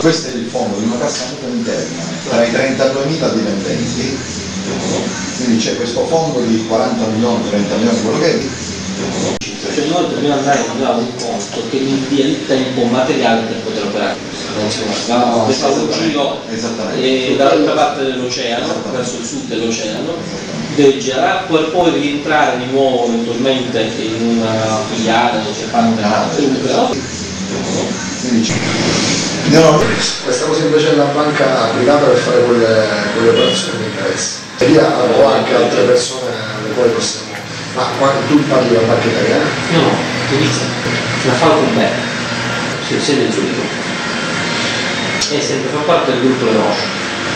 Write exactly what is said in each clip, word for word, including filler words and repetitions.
Questo è il fondo di una cassa interna tra i trentaduemila dipendenti, quindi c'è questo fondo di quaranta milioni, trenta milioni, quello che è. Cioè noi dobbiamo andare a dare un conto che mi dia il tempo materiale per poter operare. Non si va a fare un giro e dall'altra parte dell'oceano, verso il sud dell'oceano, deve girare per poi rientrare di nuovo eventualmente in una filiale dove c'è fatto no, questa cosa invece è la banca privata per fare quelle, quelle operazioni di interesse. E lì ho anche altre persone alle quali possiamo. Ma quando tu parli della banca italiana? No, no, Tunisia, la Falcon Bank, si sede in Zurigo. E sempre fa parte del gruppo Roche.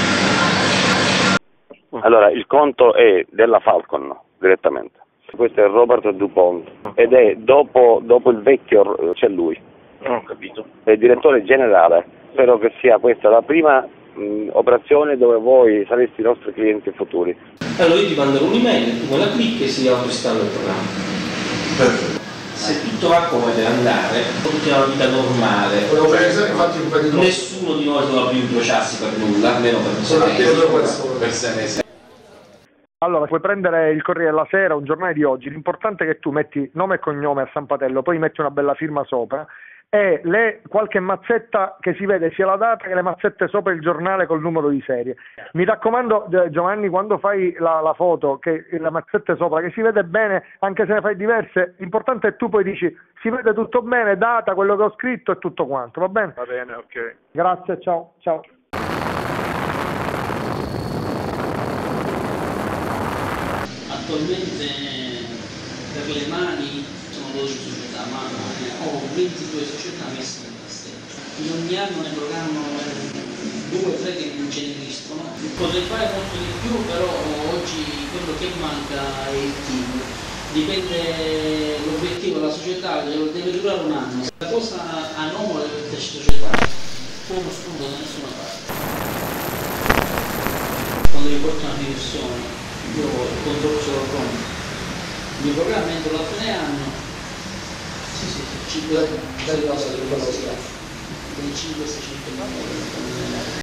Allora, il conto è della Falcon direttamente. Questo è Robert Dupont ed è dopo, dopo il vecchio, c'è lui. Non ho capito. È il direttore generale. Spero che sia questa la prima mh, operazione dove voi sareste i nostri clienti futuri. Allora io ti manderò un'email, tu me la clicchi e si autoinstalla il programma. Perfetto. Se tutto va come deve andare, tutti una vita normale. Volevo precisare infatti un po' di nessuno di noi dovrà più incrociarsi per nulla, almeno per questo. Allora, puoi prendere il Corriere della Sera, un giornale di oggi, l'importante è che tu metti nome e cognome a San Patello, poi metti una bella firma sopra e le, qualche mazzetta che si vede sia la data che le mazzette sopra il giornale col numero di serie. Mi raccomando Giovanni, quando fai la, la foto, che le mazzette sopra, che si vede bene, anche se ne fai diverse, l'importante è tu poi dici si vede tutto bene, data, quello che ho scritto e tutto quanto, va bene? Va bene, ok. Grazie, ciao, ciao. Attualmente per le mani sono dodici società, ma ho ventidue società messe nel castello. In ogni anno ne programmano due o tre che non ce ne esistono. Potrei fare molto di più, però oggi quello che manca è il team. Dipende l'obiettivo della società, deve durare un anno. La cosa anomala delle società, uno spunto da nessuna parte. Quando vi portano una dimissione, io controllo solo il conto. Il mio programma entro la fine anno. Sì, sì, sì, cinque, dai, dai, dai, dai, dai, dai, cinque seicento